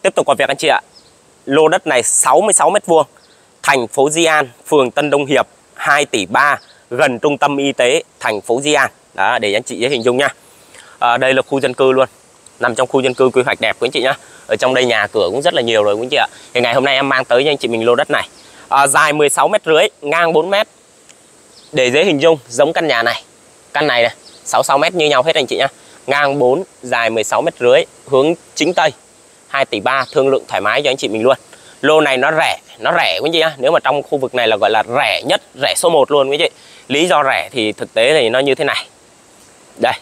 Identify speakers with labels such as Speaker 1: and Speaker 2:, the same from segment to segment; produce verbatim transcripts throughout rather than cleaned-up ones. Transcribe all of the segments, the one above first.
Speaker 1: Tiếp tục có việc anh chị ạ. Lô đất này sáu mươi sáu mét vuông, thành phố Di An, phường Tân Đông Hiệp, hai tỷ ba, gần trung tâm y tế thành phố Di An. Đó, để anh chị dễ hình dung nha. À, đây là khu dân cư luôn, nằm trong khu dân cư quy hoạch đẹp quý anh chị nhá. Ở trong đây nhà cửa cũng rất là nhiều rồi quý anh chị ạ. Thì ngày hôm nay em mang tới cho anh chị mình lô đất này. À, dài mười sáu mét rưỡi, ngang bốn mét. Để dễ hình dung giống căn nhà này. Căn này này, sáu mươi sáu mét như nhau hết anh chị nhá. Ngang bốn, dài mười sáu mét rưỡi, hướng chính Tây, hai tỷ ba, thương lượng thoải mái cho anh chị mình luôn. Lô này nó rẻ, nó rẻ quý anh chị nhá. Nếu mà trong khu vực này là gọi là rẻ nhất, rẻ số một luôn quý anh chị. Lý do rẻ thì thực tế thì nó như thế này. Đây.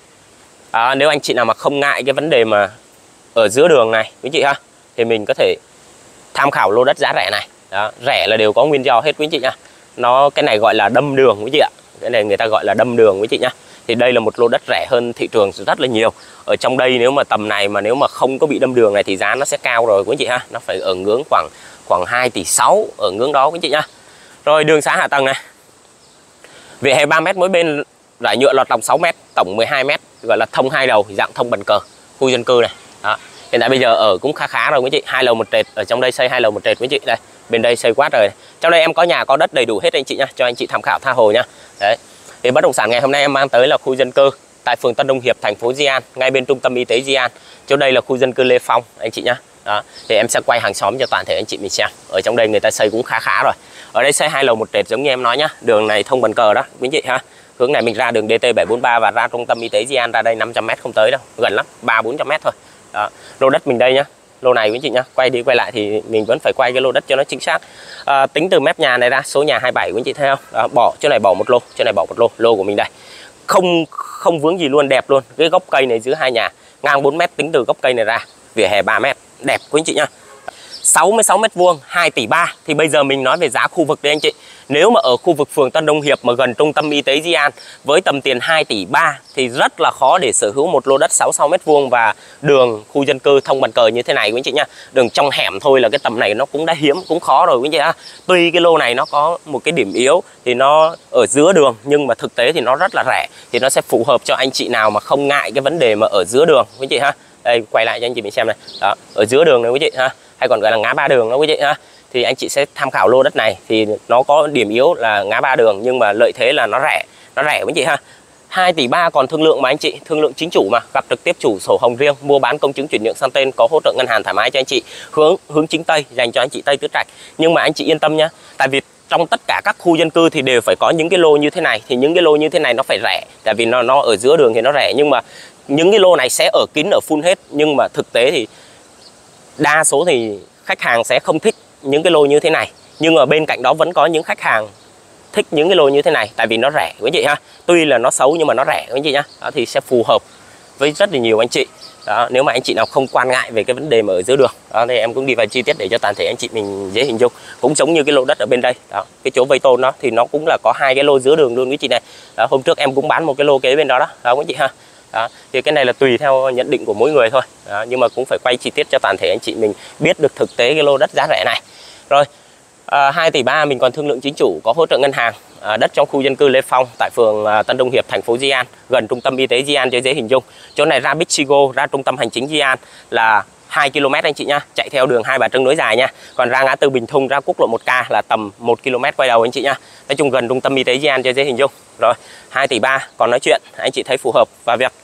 Speaker 1: À, nếu anh chị nào mà không ngại cái vấn đề mà ở giữa đường này quý anh chị ha, thì mình có thể tham khảo lô đất giá rẻ này. Đó, rẻ là đều có nguyên do hết quý anh chị nha. Nó cái này gọi là đâm đường quý anh chị ạ. Cái này người ta gọi là đâm đường quý anh chị nhá. Thì đây là một lô đất rẻ hơn thị trường rất là nhiều. Ở trong đây nếu mà tầm này mà nếu mà không có bị đâm đường này thì giá nó sẽ cao rồi quý anh chị ha. Nó phải ở ngưỡng khoảng khoảng hai tỷ sáu, ở ngưỡng đó quý anh chị nhá. Rồi đường xá hạ tầng này. Vỉa hè ba mét mỗi bên, rải nhựa lọt lòng sáu mét, tổng mười hai mét, gọi là thông hai đầu, dạng thông bàn cờ, khu dân cư này. Đó. Hiện tại bây giờ ở cũng khá khá rồi quý anh chị, hai lầu một trệt, ở trong đây xây hai lầu một trệt quý anh chị. Đây, bên đây xây quát rồi. Trong đây em có nhà có đất đầy đủ hết anh chị nhá, cho anh chị tham khảo tha hồ nhá. Đấy. Thì bất động sản ngày hôm nay em mang tới là khu dân cư tại phường Tân Đông Hiệp, thành phố Di An, ngay bên trung tâm y tế Di An. Chỗ đây là khu dân cư Lê Phong anh chị nhá. Đó. Thì em sẽ quay hàng xóm cho toàn thể anh chị mình xem. Ở trong đây người ta xây cũng khá khá rồi. Ở đây xây hai lầu một trệt giống như em nói nhá. Đường này thông bàn cờ đó quý anh chị ha. Hướng này mình ra đường D T bảy bốn ba và ra trung tâm y tế Di An, ra đây năm trăm mét không tới đâu, gần lắm, ba bốn trăm mét thôi. Đó. Lô đất mình đây nhá. Lô này quý anh chị nhá, quay đi quay lại thì mình vẫn phải quay cái lô đất cho nó chính xác. À, tính từ mép nhà này ra, số nhà hai mươi bảy quý anh chị thấy không? Đó, bỏ chỗ này bỏ một lô, chỗ này bỏ một lô, lô của mình đây. Không không vướng gì luôn, đẹp luôn. Cái gốc cây này giữa hai nhà, ngang bốn mét tính từ gốc cây này ra, vỉa hè ba mét, đẹp quý anh chị nhá. sáu mươi sáu mét vuông, hai tỷ ba. Thì bây giờ mình nói về giá khu vực đây anh chị. Nếu mà ở khu vực phường Tân Đông Hiệp mà gần trung tâm y tế Di An với tầm tiền hai tỷ ba thì rất là khó để sở hữu một lô đất sáu mươi sáu mét vuông và đường khu dân cư thông bàn cờ như thế này quý anh chị nhá. Đường trong hẻm thôi là cái tầm này nó cũng đã hiếm, cũng khó rồi quý anh chị ha. Tuy cái lô này nó có một cái điểm yếu thì nó ở giữa đường, nhưng mà thực tế thì nó rất là rẻ, thì nó sẽ phù hợp cho anh chị nào mà không ngại cái vấn đề mà ở giữa đường quý anh chị ha. Đây, quay lại cho anh chị mình xem này. Đó, ở giữa đường này quý anh chị ha, hay còn gọi là ngã ba đường đó quý chị ha. Thì anh chị sẽ tham khảo lô đất này, thì nó có điểm yếu là ngã ba đường nhưng mà lợi thế là nó rẻ, nó rẻ quý chị ha. hai tỷ ba còn thương lượng mà anh chị, thương lượng chính chủ mà, gặp trực tiếp chủ, sổ hồng riêng, mua bán công chứng chuyển nhượng sang tên, có hỗ trợ ngân hàng thoải mái cho anh chị, hướng hướng chính Tây dành cho anh chị Tây Tứ Trạch. Nhưng mà anh chị yên tâm nhá, tại vì trong tất cả các khu dân cư thì đều phải có những cái lô như thế này, thì những cái lô như thế này nó phải rẻ, tại vì nó nó ở giữa đường thì nó rẻ, nhưng mà những cái lô này sẽ ở kín ở full hết, nhưng mà thực tế thì đa số thì khách hàng sẽ không thích những cái lô như thế này. Nhưng ở bên cạnh đó vẫn có những khách hàng thích những cái lô như thế này, tại vì nó rẻ quý anh chị ha. Tuy là nó xấu nhưng mà nó rẻ quý anh chị nhá. Đó, thì sẽ phù hợp với rất là nhiều anh chị. Đó, nếu mà anh chị nào không quan ngại về cái vấn đề mà ở giữa đường, đó, thì em cũng đi vào chi tiết để cho toàn thể anh chị mình dễ hình dung. Cũng giống như cái lô đất ở bên đây, đó, cái chỗ vây tôn đó thì nó cũng là có hai cái lô giữa đường luôn quý chị này. Đó, hôm trước em cũng bán một cái lô kế bên đó đó, đó quý chị ha. Đó, thì cái này là tùy theo nhận định của mỗi người thôi. Đó, nhưng mà cũng phải quay chi tiết cho toàn thể anh chị mình biết được thực tế cái lô đất giá rẻ này. Rồi, à, hai tỷ ba mình còn thương lượng chính chủ, có hỗ trợ ngân hàng, à, đất trong khu dân cư Lê Phong tại phường à, Tân Đông Hiệp, thành phố Di An, gần trung tâm y tế Di An cho dễ hình dung. Chỗ này ra Bixigo, ra trung tâm hành chính Di An là hai ki lô mét anh chị nhá, chạy theo đường Hai Bà Trưng nối dài nha. Còn ra ngã tư Bình Thung, ra quốc lộ một K là tầm một ki lô mét quay đầu anh chị nhá. Nói chung gần trung tâm y tế Di An cho dễ hình dung. Rồi, hai tỷ ba còn nói chuyện, anh chị thấy phù hợp và việc